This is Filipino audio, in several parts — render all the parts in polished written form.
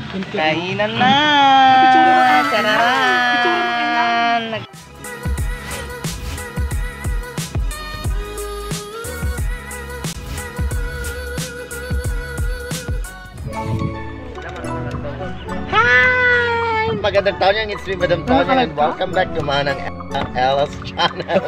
Kainan na! Tararan! Hi! Magandang taon yan, it's me, Madam Tonya, and welcome back to Manang Ella's channel.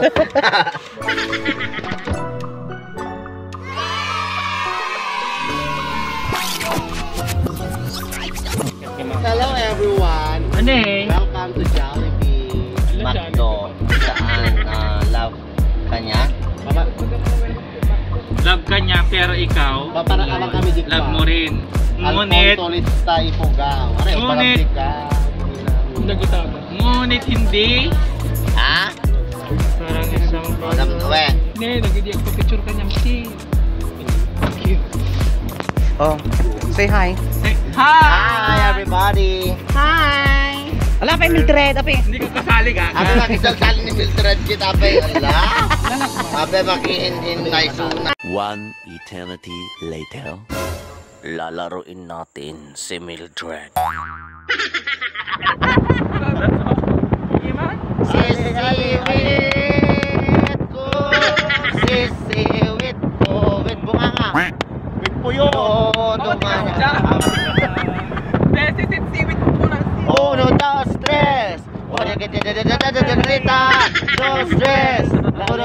Hello everyone! Ano eh? Welcome to Jollibee McDo. Saan love kanya? Love ka niya pero ikaw Paparakaman kami dito. love mo rin. Ngunit Alfonso Ifugao. Ngunit Ngunit hindi. Ha? Parang isang Madam Noe. hindi, nag-iiyak pa picture ka niya si. Oh, say hi. Hi everybody! Hi! Wala pa yung Mildred, api. Hindi ka kasali ka. Ako nakisal-sali ni Mildred kita pa yun. Ala? Abe makihinhin na isuna. One eternity later. Lalaruin natin si Mildred. Sisiwit ko, sisiwit ko, wit bunganga. Wit puyo, dumana. Uno, dos, tres. Oye, que te grita, dos, tres. Uno,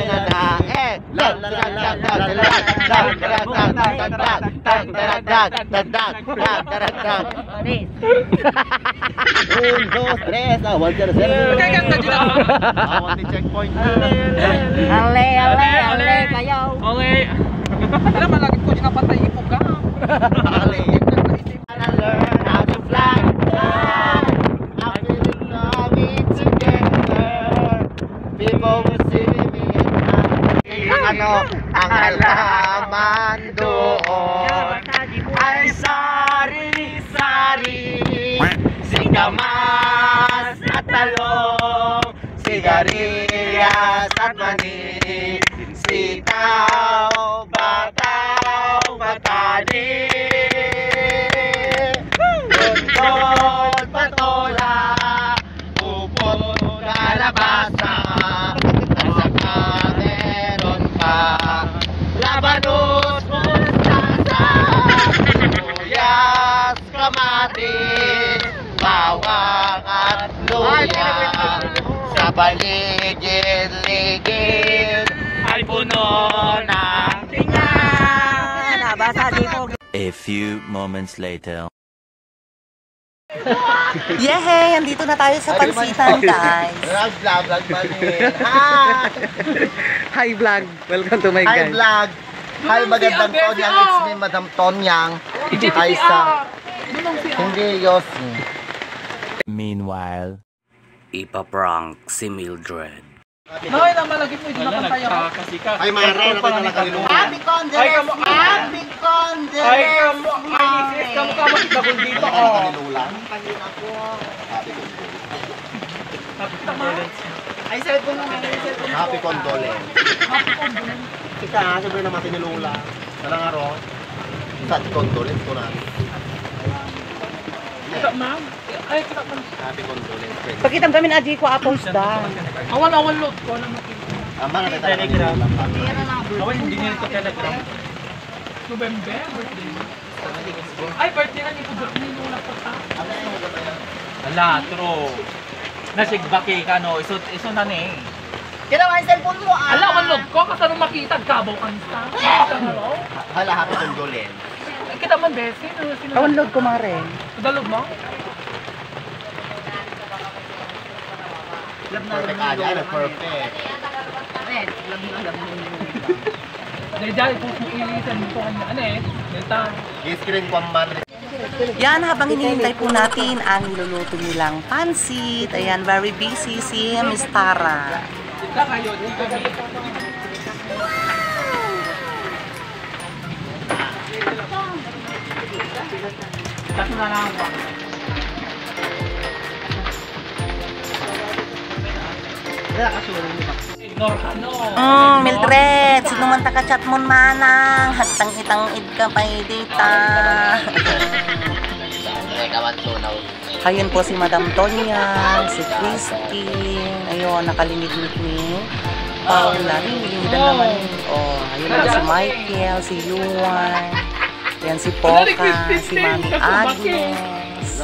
Un, dos, tres. Awal ka na sir. Awal ni checkpoint. Ale, kayo. Okay. Alam mo, lagi ko din napatay ipog ka. Ale. I learn how to fly. I feel it coming together. People will see me and ang halaman doon ay sari-sari. Singkamas at talong, sigarilyas at mani, sitaw, bataw, batali, tungkol, patola, upong kalabasa, at saka meron pa labanos, mustasa, sibuyas, kamatis, bawang at luya. Sa paligid-ligid ay puno ng tinga. Nabasa di ko. A few moments later. Yehey! Andito na tayo sa pansitan, guys. Vlog pa rin. Hi, vlog. Welcome to my Hi guys. vlog. Hi magandang Tonyang. It's me, Madam Tonyang. Hi sa... Hindi Yossi. Meanwhile, ipaprank si Mildred. Noy, naman lagi mo, hindi napantay ako. Ay Mare, nakita lang kanilong. Happy Condes! Happy Condes! Ay, kamu double dito, oh. Ay, cellphone naman. Happy condolence. Kita, sabi naman tinilula. Walang araw. Sa condolence ko na. Kita, ma'am. Ay, kita, ma'am. Happy condolence. Pakitam kami na aji ko apos da. Awal-awal load ko. Ama na kita telegram. Awal, hindi niya ito telegram. November, birthday. Ay, birthday na ni Pudot nino na pata. Ala, true. Nasigbaki ka, no? Iso na ni. Kaya ang cellphone mo, Ala, manlog ko. Kasano makita, gabaw ka nista. Hello? Hala, happy condolence. Kita man, Bessie. Download ko, Mare. Dalog mo? Perfect aja, perfect. Dahil po ilisan mo kanya. Ano eh? Delta. I-screen ko ang Madre. Yan, habang hinihintay po natin ang niluluto nilang pansit. Ayan, very busy si Miss Tara. Kita kayo. Dito kami. Kasi na lang ako. Ignore ka, no? Mildred, sino man taka-chat mo manang? Hagtang itang id ka pa dita. tunaw. Ayun po si Madam Tonya, si Christine. Ayun, nakalimit-limit ni Paula. Limidan naman. Oh, ayun na si Michael, si Yuan. Yan si Poca, si Mami Agnes.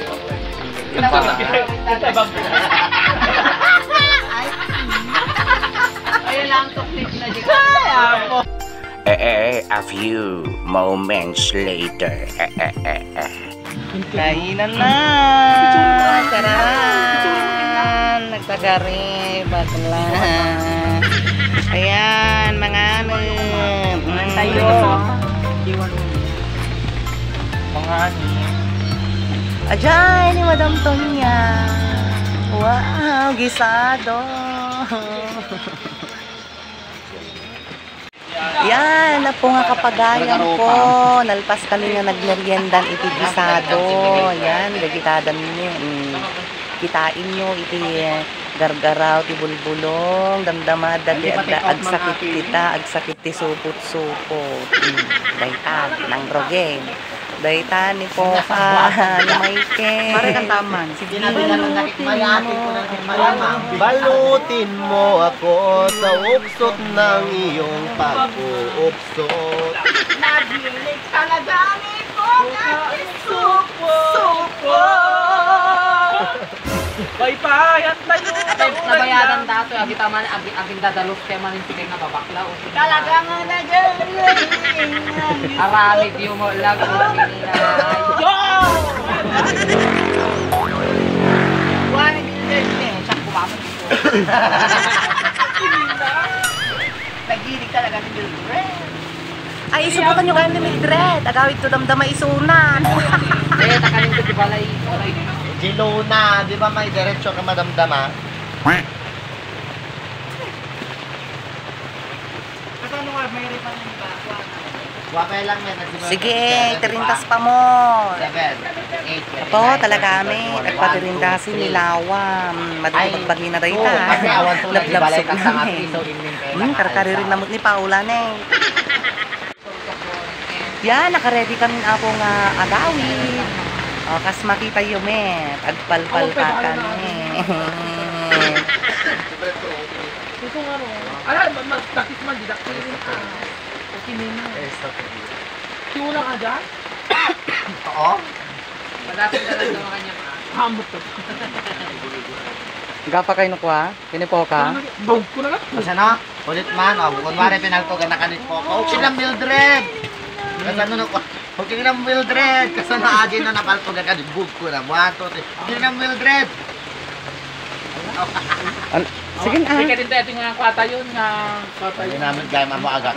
Ayun lang, tuklit na di A few moments later. Kainan na! Tararan! Nagtagari, bakla. Ayan, mga ano. tayo. Mga ani. Ayan, ni Madam Tonya. Wow, gisado. Yan, na po nga kapagayan po. Nalpas kami nga nagmeriendan iti gisado. Yan, gagitadan niyo. Kitain nyo iti gargaraw, ti bulbulong, damdamad, agsakit kita, agsakit ti supot-supot. Daytan, ng rogen. Daytan ni Poca, ni Michael. Pare kang taman. Sige, Balutin mo ako sa uksot ng iyong pag-uuksot. Nagilig talaga ni Poca, supo. Paypayan tayo. Nabayaran dato, agita man, aging dadalos kaya man yung sige nga babakla. Talaga nga nagaling. Aramid yung mo lang kung sininay. Wala din siya kumaman dito. Nagilig talaga ni Mildred. Ay, isubukan nyo kayo ni Mildred. Agawid to damdama isunan. Eh, takaling ko di balay. Giluna, di ba may diretsyo ka madamdama? Wapay lang yan. Sige, tirintas pa mo. 7, 8, Ito, talaga kami. Nagpatirindasin ni Lawa. Madali pagbagi na rin ta. Kasi awan to na Lablab ibalay sa ka sa kami. atin. Karkari rin namot ni Paula ne. Yan, nakaredy kami na akong agawid. O, kas makita yung met. Agpalpal ka kami. Ito nga ro. Ala, takis man, didakti rin ka. Okay na. Siwala ka dyan? Oo. Madapit na lang naman kanya. Hamot ka. Gapa kayo nukwa? Kinipoka? Bawag ko na lang. Kasi na, ulit man, kunwari pinagtugan na kanit po. Okay lang, Mildred! Kasi ano ko, okay lang, Mildred! Kasi na agin na napaltugan ka, bug ko na. 1, 2, 3. Okay lang, Mildred! Sige na. Sige din tayo nga kwata yun nga. Kwata Hindi yun. namin kaya mamaagak.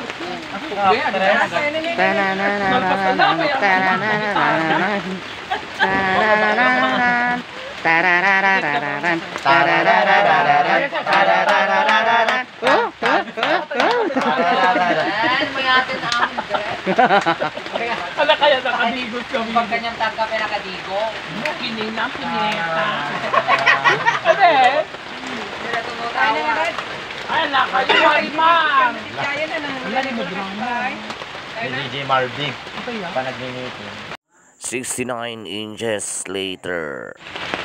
Ayan, mayatin na amin, Ala kaya nakadigos kami. Pag kanyang tagka pinakadigo. Kinina, kineta. Ate, Sila tumutawa. ay nakayo ay man. Wala ni mo drama. DJ Marvin, Okay ya. pa naglinitin. 69 inches later.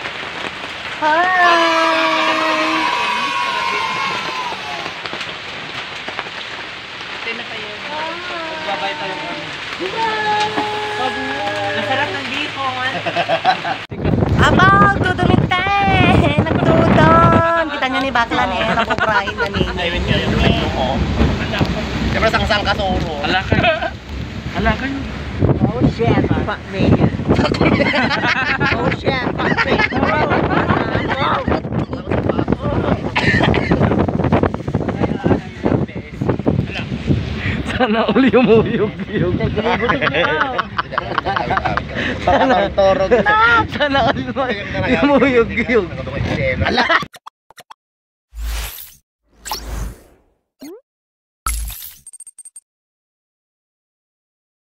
Babay tayo. Masarap ng bihon. Abang, dudumit tayo. Nagdudon. Kita nyo ni Baklan eh. Nakukrain na ni. Ayun nga yung ito ko. Siyempre sang-sang kasuro. Ala kayo. Ala kayo. Oh shit, fuck me. Oh shit, fuck me. Sana uli umuyog-yog. Baka torog. Sana all mo. Umuyog-yog. Ala!